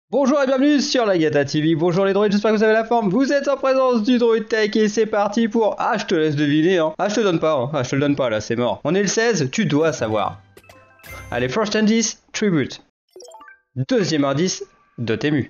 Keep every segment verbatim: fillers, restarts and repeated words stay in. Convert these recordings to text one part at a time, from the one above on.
Bonjour et bienvenue sur la Gata T V, bonjour les droïdes, j'espère que vous avez la forme, vous êtes en présence du Droid Tech et c'est parti pour... Ah je te laisse deviner hein, ah je te donne pas, hein. Ah je te le donne pas là, c'est mort. On est le seize, tu dois savoir. Allez, first indice, Tribute. Deuxième indice, Dotemu.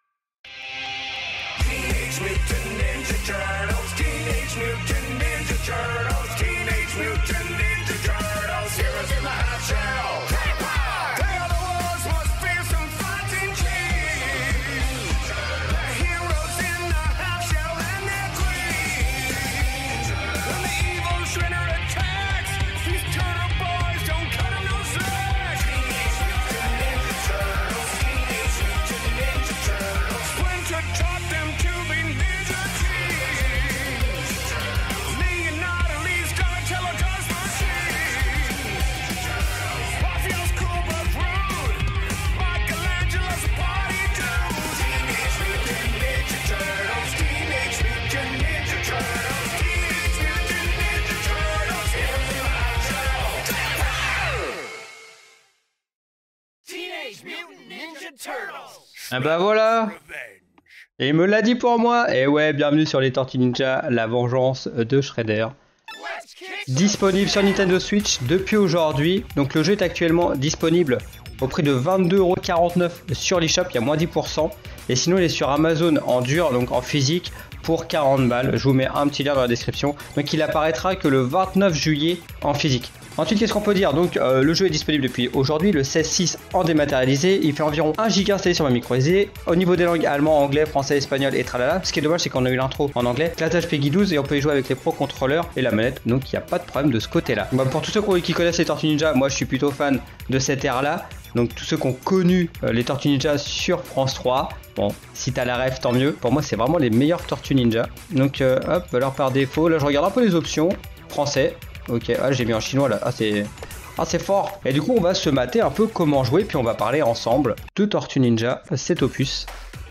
Ah bah voilà. Et il me l'a dit pour moi. Et ouais, bienvenue sur les Tortues Ninja, la vengeance de Shredder. Disponible sur Nintendo Switch depuis aujourd'hui. Donc le jeu est actuellement disponible au prix de vingt-deux euros quarante-neuf sur l'eShop, il y a moins dix pour cent. Et sinon il est sur Amazon en dur, donc en physique, pour quarante balles. Je vous mets un petit lien dans la description. Donc il apparaîtra que le vingt-neuf juillet en physique. Ensuite, qu'est-ce qu'on peut dire? Donc, euh, le jeu est disponible depuis aujourd'hui, le seize six en dématérialisé. Il fait environ un giga installé sur ma micro S D. Au niveau des langues, allemand, anglais, français, espagnol et tralala. Ce qui est dommage, c'est qu'on a eu l'intro en anglais. Classage Peggy douze et on peut y jouer avec les pro contrôleurs et la manette. Donc, il n'y a pas de problème de ce côté-là. Bah, pour tous ceux qui connaissent les Tortues Ninja, moi je suis plutôt fan de cette ère-là. Donc, tous ceux qui ont connu euh, les Tortues Ninja sur France trois. Bon, si t'as la ref, tant mieux. Pour moi, c'est vraiment les meilleurs Tortues Ninja. Donc, euh, hop, valeur par défaut. Là, je regarde un peu les options. Français. Ok, ah, j'ai mis en chinois là. Ah, c'est. Ah c'est fort. Et du coup on va se mater un peu comment jouer, puis on va parler ensemble de Tortues Ninja, cet opus.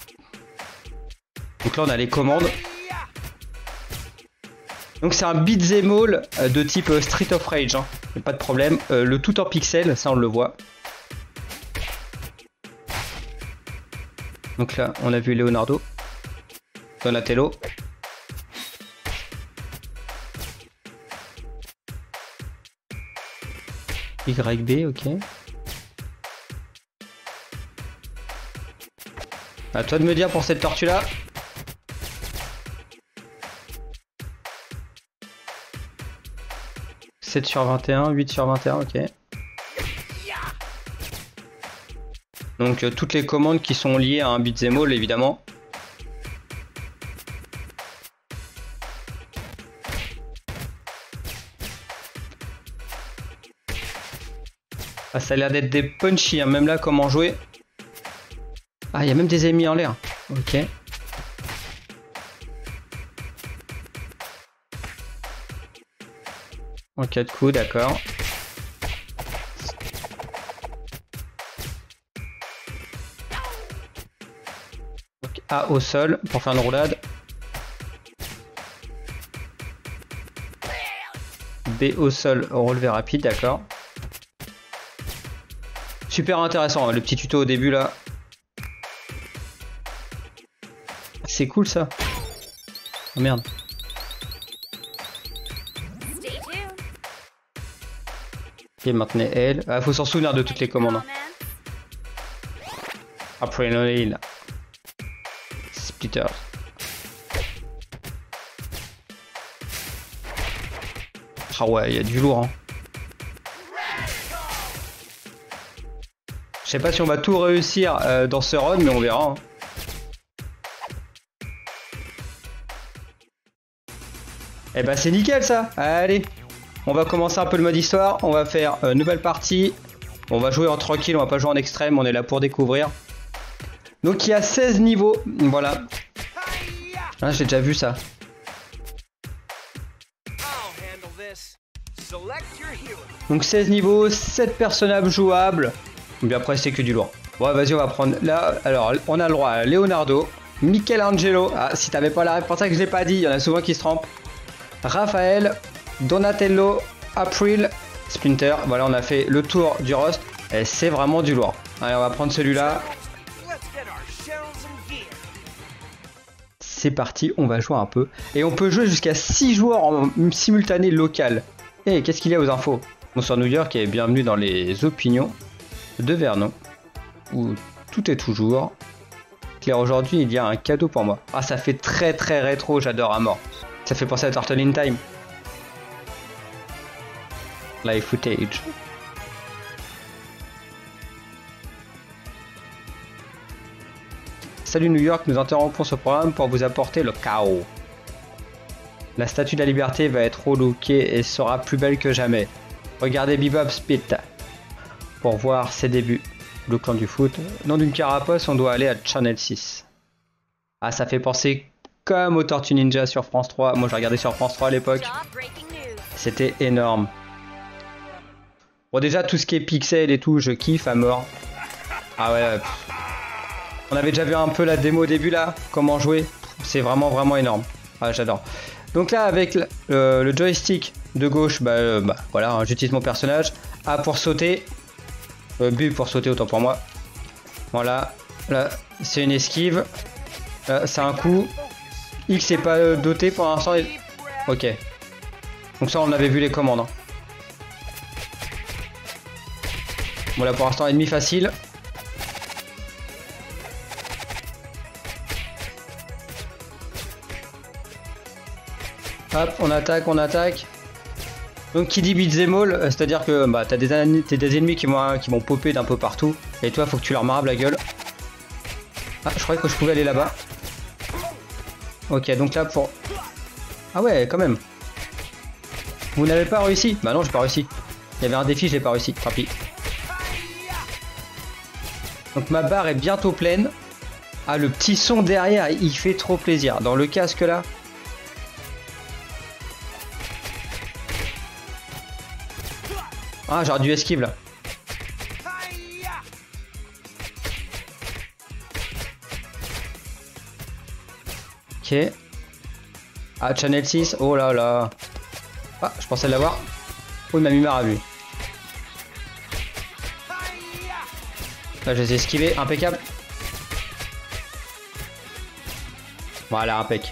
Donc là on a les commandes. Donc c'est un beat'em all de type Street of Rage, hein. Pas de problème. Euh, le tout en pixels, ça on le voit. Donc là on a vu Leonardo, Donatello. Y B, ok. À toi de me dire pour cette tortue là. sept sur vingt et un, huit sur vingt et un, ok. Donc euh, toutes les commandes qui sont liées à un beat'em all évidemment. Ah, ça a l'air d'être des punchy, hein. Même là, comment jouer. Ah, il y a même des ennemis en l'air. Ok. En cas de coup, d'accord. A au sol pour faire une roulade. B au sol, relevé rapide, d'accord. Super intéressant, le petit tuto au début là. C'est cool ça. Oh merde. Ok, maintenez L. Ah, faut s'en souvenir de toutes les commandes. Après Noël. Splitters. Ah ouais, il y a du lourd hein. Je sais pas si on va tout réussir euh, dans ce run, mais on verra. Hein. Eh bah c'est nickel ça. Allez, on va commencer un peu le mode histoire. On va faire euh, nouvelle partie. On va jouer en tranquille, on va pas jouer en extrême. On est là pour découvrir. Donc il y a seize niveaux. Voilà. Ah, j'ai déjà vu ça. Donc seize niveaux, sept personnages jouables. Et puis après c'est que du lourd. Bon vas-y on va prendre là. Alors on a le droit à Leonardo, Michelangelo. Ah si t'avais pas la réponse, pour ça que je l'ai pas dit, il y en a souvent qui se trompent. Raphaël, Donatello, April, Splinter. Voilà, on a fait le tour du Rust. Et c'est vraiment du lourd. Allez, on va prendre celui-là. C'est parti, on va jouer un peu. Et on peut jouer jusqu'à six joueurs en simultané local. Et hey, qu'est-ce qu'il y a aux infos? Bonsoir New York et bienvenue dans les opinions de Vernon. Où tout est toujours. Claire, aujourd'hui il y a un cadeau pour moi. Ah, ça fait très très rétro, j'adore à mort. Ça fait penser à Turtle in Time. Live footage. Salut New York, nous interrompons ce programme pour vous apporter le chaos. La statue de la liberté va être relookée et sera plus belle que jamais. Regardez Bebop Spit pour voir ses débuts. Le clan du foot. Nom d'une carapace, on doit aller à Channel six. Ah, ça fait penser comme au Tortue Ninja sur France trois. Moi, je regardais sur France trois à l'époque. C'était énorme. Bon, déjà, tout ce qui est pixel et tout, je kiffe à mort. Ah ouais. Pff. On avait déjà vu un peu la démo au début là, comment jouer. C'est vraiment vraiment énorme. Ah, j'adore. Donc là, avec le, euh, le joystick de gauche, bah, euh, bah voilà, hein, j'utilise mon personnage. A pour sauter. Euh, B pour sauter, autant pour moi. Voilà. Là, c'est une esquive. Là, c'est un coup. X n'est pas euh, doté pour l'instant. Et... Ok. Donc ça, on avait vu les commandes. Hein. Bon, là, pour l'instant, ennemi facile. Hop, on attaque, on attaque. Donc qui dit beat'em all, c'est à dire que bah, t'as des, des ennemis qui vont qui vont popper d'un peu partout. Et toi faut que tu leur marabes la gueule. Ah, je croyais que je pouvais aller là-bas. Ok, donc là pour... Ah ouais, quand même. Vous n'avez pas réussi? Bah non, j'ai pas réussi. Il y avait un défi, je l'ai pas réussi. Tant pis. Donc ma barre est bientôt pleine. Ah, le petit son derrière, il fait trop plaisir. Dans le casque là... Ah, j'aurais dû esquive là. Ok. Ah, Channel six. Oh là là. Ah, je pensais l'avoir. Oh, il m'a mis marre à lui. Là, je les ai esquivés. Impeccable. Voilà, impec.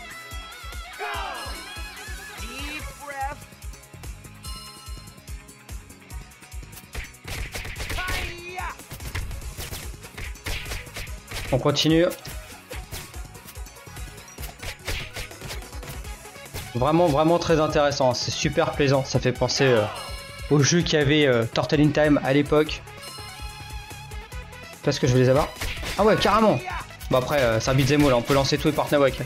On continue. Vraiment, vraiment très intéressant. C'est super plaisant. Ça fait penser euh, au jeu qu'il y avait euh, Turtle in Time à l'époque. Est-ce que je vais les avoir? Ah ouais, carrément. Bon après, euh, c'est un beat'em all. On peut lancer tous les partenaires avec.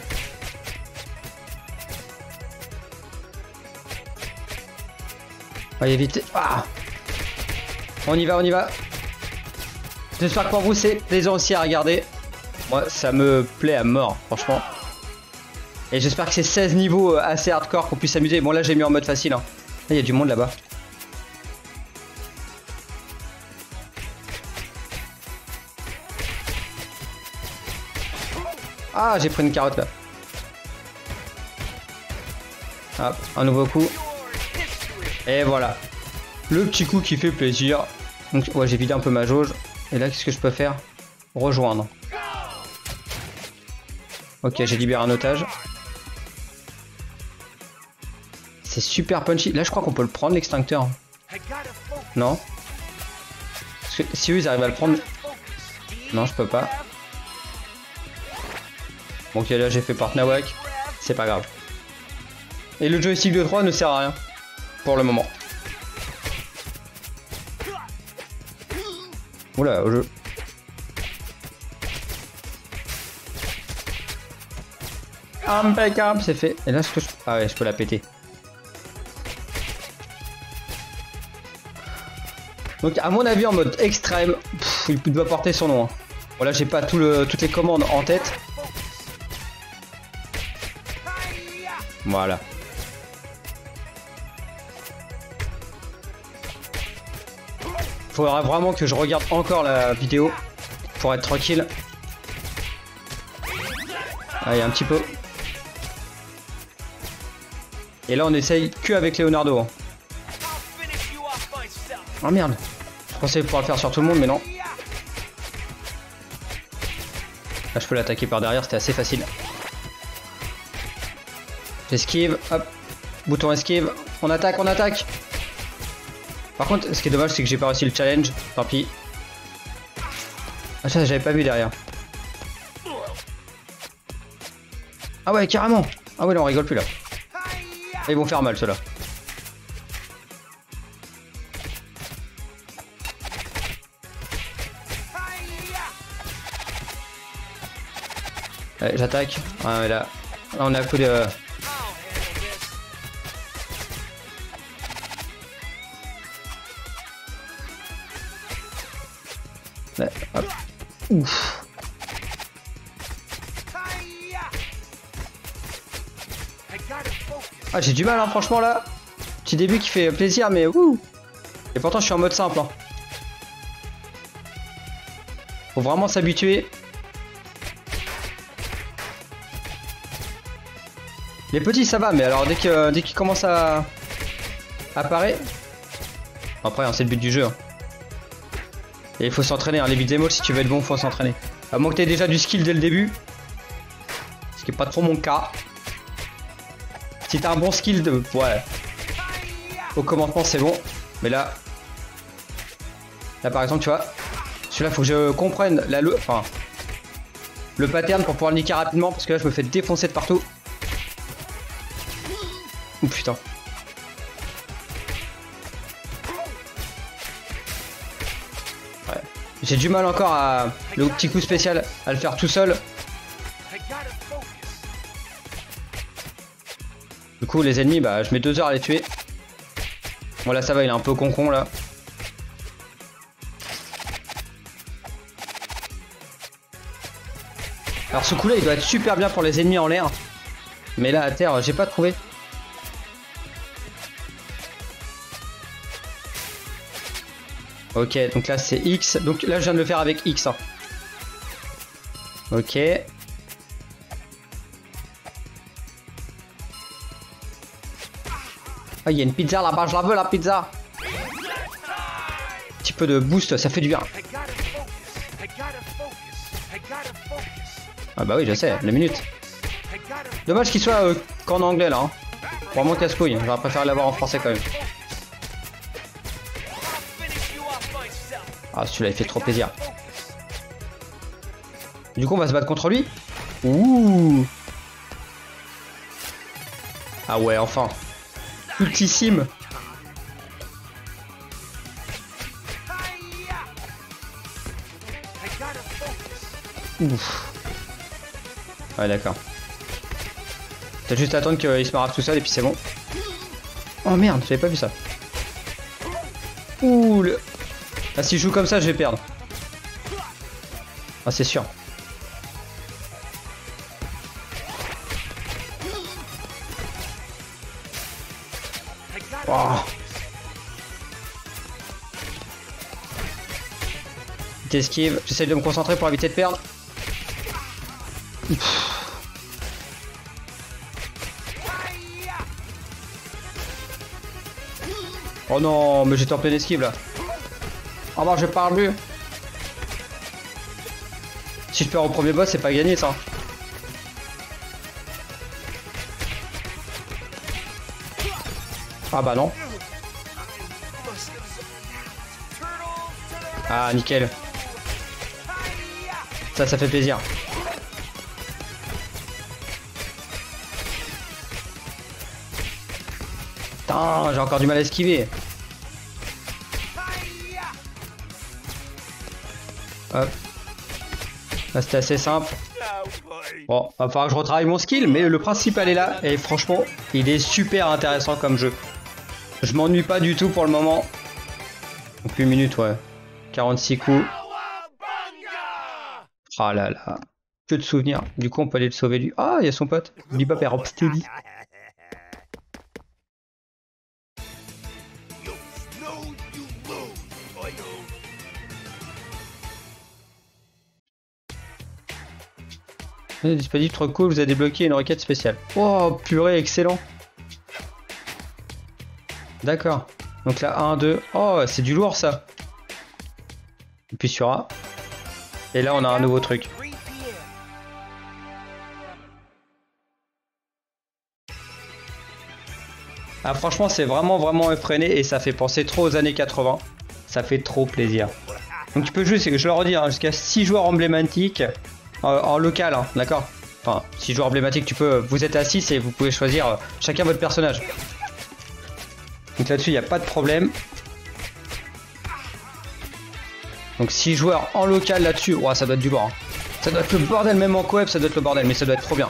Allez, vite. Ah, on y va, on y va. J'espère que pour vous, c'est plaisant aussi à regarder. Moi, ça me plaît à mort, franchement. Et j'espère que c'est seize niveaux assez hardcore qu'on puisse s'amuser. Bon, là, j'ai mis en mode facile. Hein. Là, il y a du monde là-bas. Ah, j'ai pris une carotte là. Hop, un nouveau coup. Et voilà. Le petit coup qui fait plaisir. Donc, ouais, j'ai vidé un peu ma jauge. Et là, qu'est-ce que je peux faire? Rejoindre. Ok, j'ai libéré un otage. C'est super punchy. Là, je crois qu'on peut le prendre, l'extincteur. Non? Parce que si eux, ils arrivent à le prendre... Non, je peux pas. Bon, ok, là, j'ai fait part Nawak. C'est pas grave. Et le joystick de trois ne sert à rien. Pour le moment. Oula, au jeu. Impeccable, c'est fait. Et là, ce que je... Ah ouais, je peux la péter. Donc, à mon avis, en mode extrême, pff, il doit porter son nom. Hein. Bon, là, j'ai pas tout le... toutes les commandes en tête. Voilà. Faudra vraiment que je regarde encore la vidéo pour être tranquille. Allez, un petit peu. Et là, on essaye que avec Leonardo. Hein. Oh merde. Je pensais pouvoir le faire sur tout le monde, mais non. Là, je peux l'attaquer par derrière, c'était assez facile. J'esquive, hop. Bouton esquive. On attaque, on attaque. Par contre, ce qui est dommage, c'est que j'ai pas réussi le challenge. Tant pis. Ah, ça, j'avais pas vu derrière. Ah ouais, carrément. Ah ouais, là, on rigole plus là. Ils vont faire mal, ceux-là. Allez, j'attaque. Ah, mais là, là, on a un coup de... Ouais, hop. Ouf. Ah, j'ai du mal, hein, franchement, là. Petit début qui fait plaisir, mais ouh. Et pourtant, je suis en mode simple. Hein. Faut vraiment s'habituer. Les petits, ça va, mais alors dès que dès qu'ils commencent à apparaître. Après, hein, c'est le but du jeu. Hein. Et il faut s'entraîner. Hein. Les beat'em si tu veux être bon, faut s'entraîner. À moins que tu aies déjà du skill dès le début. Ce qui n'est pas trop mon cas. Si t'as un bon skill de... Ouais. Au commencement, c'est bon. Mais là... Là, par exemple, tu vois... Celui-là, faut que je comprenne la... Le... Enfin... Le pattern pour pouvoir le niquer rapidement. Parce que là, je me fais défoncer de partout. Oh putain. Ouais. J'ai du mal encore à... Le petit coup spécial, à le faire tout seul. Du coup, les ennemis, bah, je mets deux heures à les tuer. Bon, là, ça va, il est un peu con-con, là. Alors, ce coup-là, il doit être super bien pour les ennemis en l'air. Mais là, à terre, j'ai pas trouvé. Ok, donc là, c'est X. Donc là, je viens de le faire avec X. Hein. Ok. Ah, il y a une pizza là-bas, je la veux la pizza. Un petit peu de boost, ça fait du bien. Ah bah oui, je sais, la minute. Dommage qu'il soit euh, qu'en anglais là. Hein. Vraiment casse-couille, j'aurais préféré l'avoir en français quand même. Ah, celui-là il fait trop plaisir. Du coup, on va se battre contre lui. Ouh. Ah ouais, enfin. Ultissime. Ouf. Ouais, d'accord. T'as juste à attendre qu'il se marre tout seul et puis c'est bon. Oh merde, j'avais pas vu ça. Ouh le... Ah, si je joue comme ça, je vais perdre. Ah, c'est sûr. Oh. T'esquives, j'essaie de me concentrer pour éviter de perdre. Pff. Oh non, mais j'étais en pleine esquive là. Oh non, je parle plus. Si je perds au premier boss, c'est pas gagné ça. Ah bah non. Ah nickel. Ça, ça fait plaisir. Putain, j'ai encore du mal à esquiver. Hop. Là c'était assez simple. Bon, va falloir que je retravaille mon skill, mais le principal est là. Et franchement, il est super intéressant comme jeu. Je m'ennuie pas du tout pour le moment. Donc une minute, ouais. quarante-six coups. Ah là là. Que de souvenirs. Du coup, on peut aller le sauver lui. Ah, il y a son pote. Bebop et Rocksteady. Disponible, trop cool, vous avez débloqué une requête spéciale. Oh purée, excellent. D'accord. Donc là, un, deux. Oh, c'est du lourd ça. Et puis sur A. Et là, on a un nouveau truc. Ah franchement c'est vraiment vraiment effréné et ça fait penser trop aux années quatre-vingts. Ça fait trop plaisir. Donc tu peux jouer, je le redis, hein, jusqu'à six joueurs emblématiques en, en local, hein, d'accord? Enfin, six joueurs emblématiques, tu peux, vous êtes à six et vous pouvez choisir euh, chacun votre personnage. Donc là-dessus, il n'y a pas de problème. Donc six joueurs en local là-dessus, ouais, ça doit être du bord. Hein. Ça doit être le bordel, même en coop, ça doit être le bordel, mais ça doit être trop bien.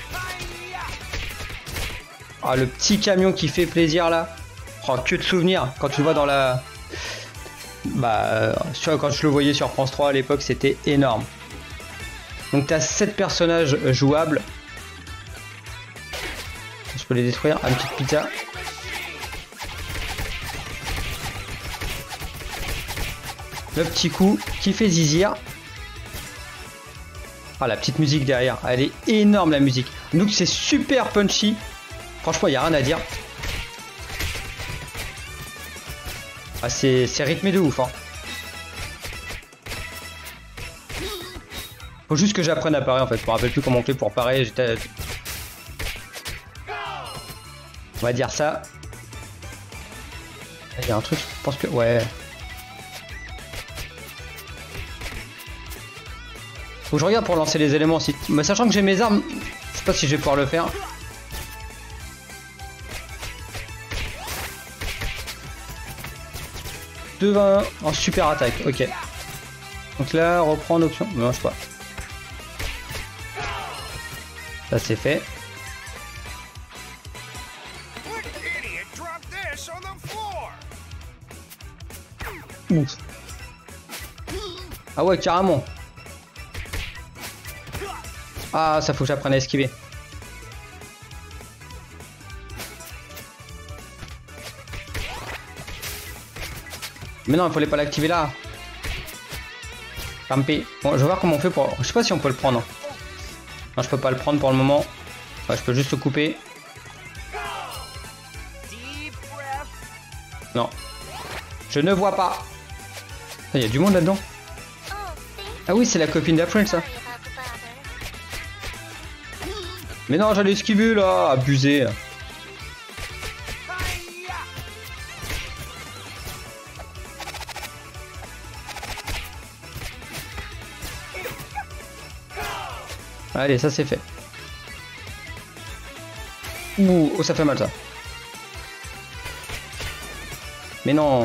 Ah, le petit camion qui fait plaisir là. Oh, que de souvenirs quand tu le vois dans la... Bah, euh, quand je le voyais sur France trois à l'époque, c'était énorme. Donc tu as sept personnages jouables. Je peux les détruire. Ah, une petite pizza. Le petit coup qui fait zizir. Ah, la petite musique derrière. Elle est énorme la musique. Donc c'est super punchy. Franchement, il n'y a rien à dire. Ah, c'est rythmé de ouf. Hein. Faut juste que j'apprenne à parer en fait. Je me rappelle plus comment on fait pour parer. J'étais... On va dire ça. Il y a un truc, je pense que... Ouais. Faut que je regarde pour lancer les éléments aussi. Mais sachant que j'ai mes armes, je sais pas si je vais pouvoir le faire. deux vingt en super attaque, ok. Donc là, reprendre option. Non, je sais pas. Ça c'est fait. Ouf. Ah ouais, carrément. Ah, ça faut que j'apprenne à esquiver. Mais non, il fallait pas l'activer là. Tant pis. Bon, je vais voir comment on fait pour... Je sais pas si on peut le prendre. Non, je peux pas le prendre pour le moment. Ouais, je peux juste le couper. Non. Je ne vois pas. Il y a du monde là-dedans. Ah oui, c'est la copine d'April, ça. Mais non, j'allais esquiver là. Abusé. Allez, ça c'est fait. Ouh, oh, ça fait mal ça. Mais non.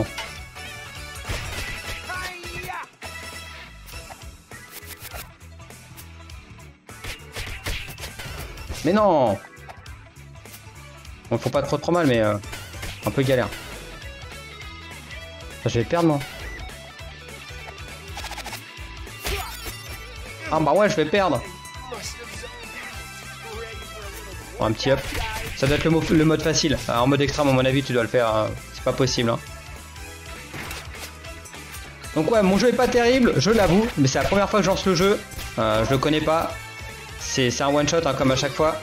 Mais non. Bon, faut pas trop trop mal, mais euh, un peu galère. Ça, je vais perdre moi. Ah bah ouais, je vais perdre. Bon, un petit up. Ça doit être le, mo le mode facile. Alors, en mode extrême, à mon avis, tu dois le faire. Hein. C'est pas possible. Hein. Donc ouais, mon jeu est pas terrible, je l'avoue. Mais c'est la première fois que je lance le jeu. Euh, je le connais pas. C'est un one shot hein, comme à chaque fois.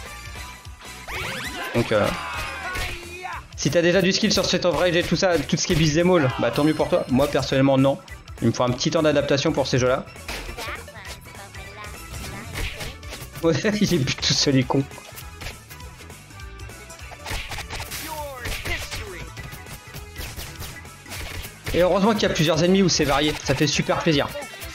Donc euh, si t'as déjà du skill sur Street of Rage et tout ça, tout ce qui est beat'em all, bah tant mieux pour toi. Moi personnellement non. Il me faut un petit temps d'adaptation pour ces jeux là. Ouais, il est plus tout seul, il est con. Et heureusement qu'il y a plusieurs ennemis où c'est varié, ça fait super plaisir.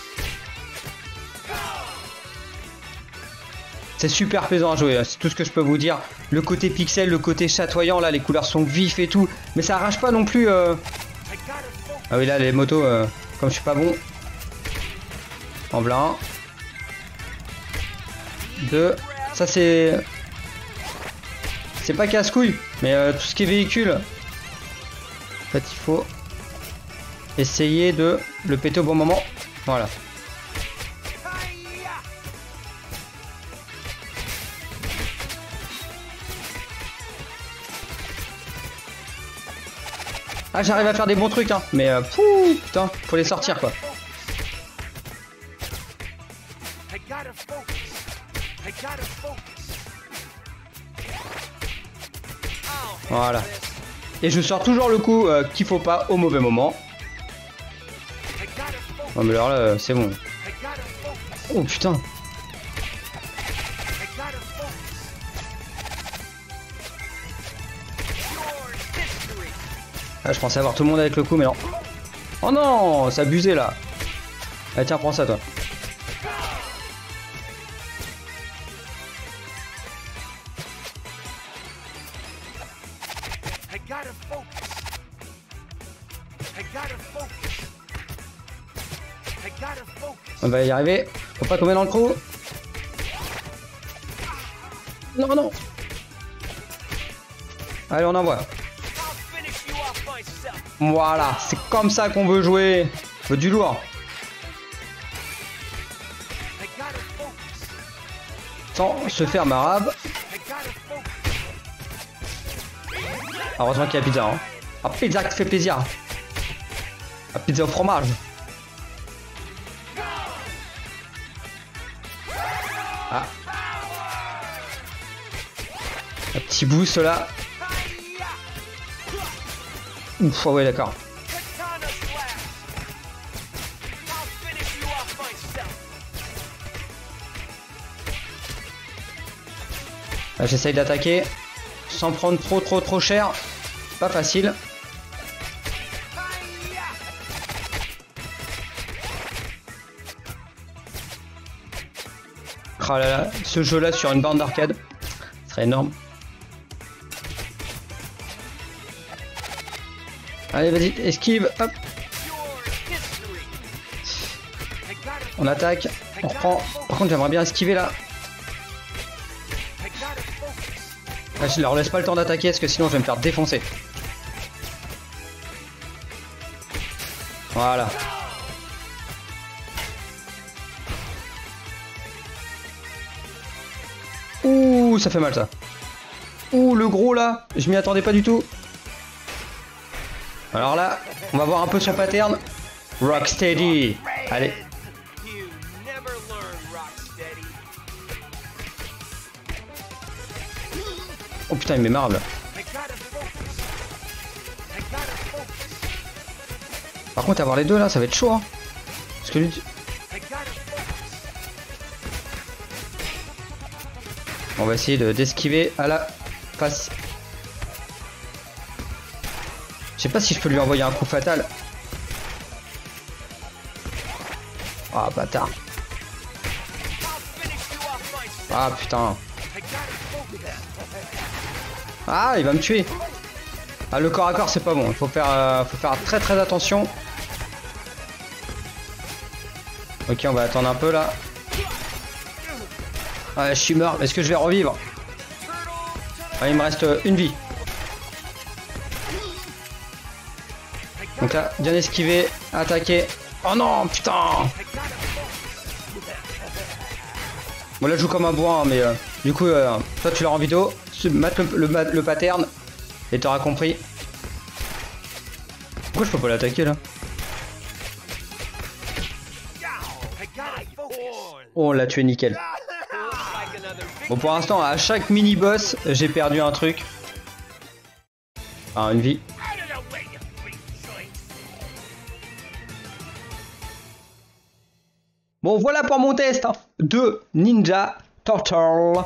C'est super plaisant à jouer, c'est tout ce que je peux vous dire. Le côté pixel, le côté chatoyant, là les couleurs sont vives et tout. Mais ça arrache pas non plus... Euh... Ah oui là les motos, euh, comme je suis pas bon. En blanc. Deux. Ça c'est... C'est pas casse-couille, mais euh, tout ce qui est véhicule. En fait il faut essayer de le péter au bon moment. Voilà. Ah j'arrive à faire des bons trucs hein, mais euh, pouh, putain, faut les sortir quoi. Voilà. Et je sors toujours le coup euh, qu'il faut pas au mauvais moment. Oh mais alors là c'est bon. Oh putain. Ah, je pensais avoir tout le monde avec le coup, mais non. Oh non, c'est abusé là. Allez, tiens, prends ça toi. On va y arriver. Faut pas tomber dans le trou. Non, non. Allez, on envoie. Voilà, c'est comme ça qu'on veut jouer. On veut du lourd. Sans se faire marab. Heureusement qu'il y a pizza. Hein. Ah, pizza qui fait plaisir. La pizza au fromage. Ah. Un petit boost là. Ouf, oh ouais, d'accord. J'essaye d'attaquer sans prendre trop trop trop cher. Pas facile. Oh là là, ce jeu là sur une borne d'arcade serait énorme. Allez, vas-y, esquive, hop. On attaque, on reprend. Par contre, j'aimerais bien esquiver là. Ah, je leur laisse pas le temps d'attaquer parce que sinon je vais me faire défoncer. Voilà. Ouh, ça fait mal ça. Ouh, le gros là, je m'y attendais pas du tout. Alors là, on va voir un peu son pattern. Rocksteady. Allez. Oh putain, il m'émarre là. Par contre, avoir les deux là, ça va être chaud. Hein. Parce que lui... On va essayer d'esquiver à la face. Je sais pas si je peux lui envoyer un coup fatal. Ah, bâtard. Ah putain. Ah, il va me tuer. Ah, le corps à corps c'est pas bon. Il faut faire, euh, faut faire très très attention. Ok, on va attendre un peu là. Ah, je suis mort. Est-ce que je vais revivre? Ah, il me reste une vie. Donc là, bien esquiver, attaquer. Oh non, putain. Bon là je joue comme un bourrin, mais euh, du coup, euh, toi tu l'as en vidéo, mate le, le, le pattern, et t'auras compris. Pourquoi je peux pas l'attaquer là? Oh, on l'a tué nickel. Bon, pour l'instant, à chaque mini-boss, j'ai perdu un truc. Ah, une vie. Bon, voilà pour mon test hein, de Ninja Turtle.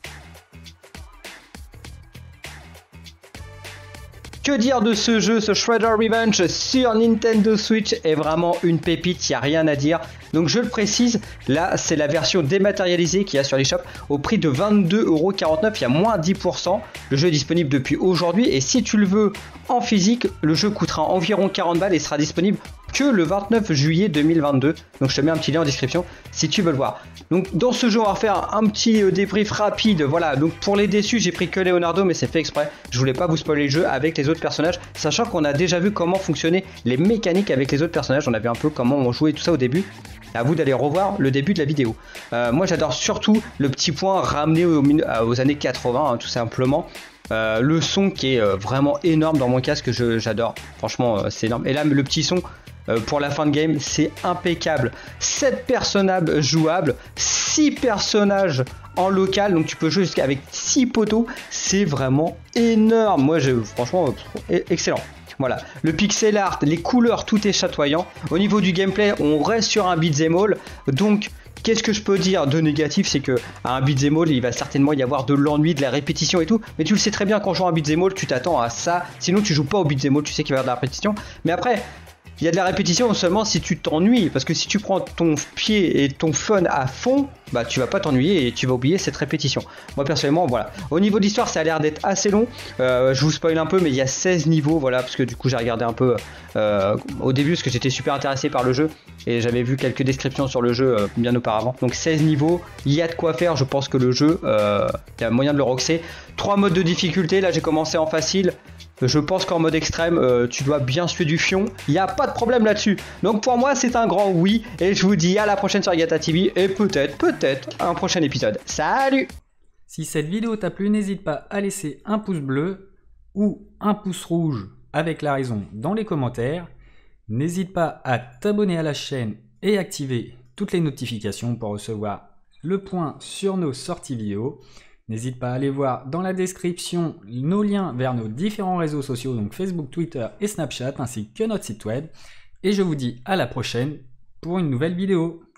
Que dire de ce jeu, ce Shredder Revenge sur Nintendo Switch est vraiment une pépite, il n'y a rien à dire. Donc je le précise, là c'est la version dématérialisée qu'il y a sur l'eShop au prix de vingt-deux euros quarante-neuf, il y a moins dix pour cent. Le jeu est disponible depuis aujourd'hui et si tu le veux en physique, le jeu coûtera environ quarante balles et sera disponible que le vingt-neuf juillet deux mille vingt-deux. Donc je te mets un petit lien en description si tu veux le voir. Donc dans ce jeu on va faire un petit euh, débrief rapide. Voilà, donc pour les déçus j'ai pris que Leonardo mais c'est fait exprès. Je voulais pas vous spoiler le jeu avec les autres personnages, sachant qu'on a déjà vu comment fonctionnaient les mécaniques avec les autres personnages. On a vu un peu comment on jouait tout ça au début. À vous d'aller revoir le début de la vidéo. Euh, moi j'adore surtout le petit point ramené aux, aux années quatre-vingts hein, tout simplement. Euh, le son qui est euh, vraiment énorme dans mon casque, j'adore. Franchement euh, c'est énorme. Et là le petit son euh, pour la fin de game c'est impeccable. sept personnages jouables, six personnages en local, donc tu peux jouer jusqu'avec six poteaux. C'est vraiment énorme. Moi je franchement euh, excellent. Voilà, le pixel art, les couleurs, tout est chatoyant. Au niveau du gameplay, on reste sur un beat'em all. Donc, Qu'est-ce que je peux dire de négatif? C'est que à un beat'em all, il va certainement y avoir de l'ennui, de la répétition et tout. Mais tu le sais très bien, quand je joue à un beat'em all, tu t'attends à ça. Sinon, tu joues pas au beat'em all, tu sais qu'il va y avoir de la répétition. Mais après, il y a de la répétition seulement si tu t'ennuies. Parce que si tu prends ton pied et ton fun à fond, bah tu vas pas t'ennuyer et tu vas oublier cette répétition. Moi personnellement, voilà. Au niveau de l'histoire, ça a l'air d'être assez long. Euh, je vous spoil un peu, mais il y a seize niveaux, voilà, parce que du coup j'ai regardé un peu euh, au début, parce que j'étais super intéressé par le jeu et j'avais vu quelques descriptions sur le jeu euh, bien auparavant. Donc seize niveaux, il y a de quoi faire. Je pense que le jeu, euh, il y a moyen de le roxer. trois modes de difficulté. Là, j'ai commencé en facile. Je pense qu'en mode extrême, euh, tu dois bien suer du fion. Il n'y a pas de problème là-dessus. Donc pour moi, c'est un grand oui. Et je vous dis à la prochaine sur Yata T V. Et peut-être, peut-être, un prochain épisode. Salut! Si cette vidéo t'a plu, n'hésite pas à laisser un pouce bleu ou un pouce rouge avec la raison dans les commentaires. N'hésite pas à t'abonner à la chaîne et activer toutes les notifications pour recevoir le point sur nos sorties vidéo. N'hésite pas à aller voir dans la description nos liens vers nos différents réseaux sociaux, donc Facebook, Twitter et Snapchat, ainsi que notre site web. Et je vous dis à la prochaine pour une nouvelle vidéo.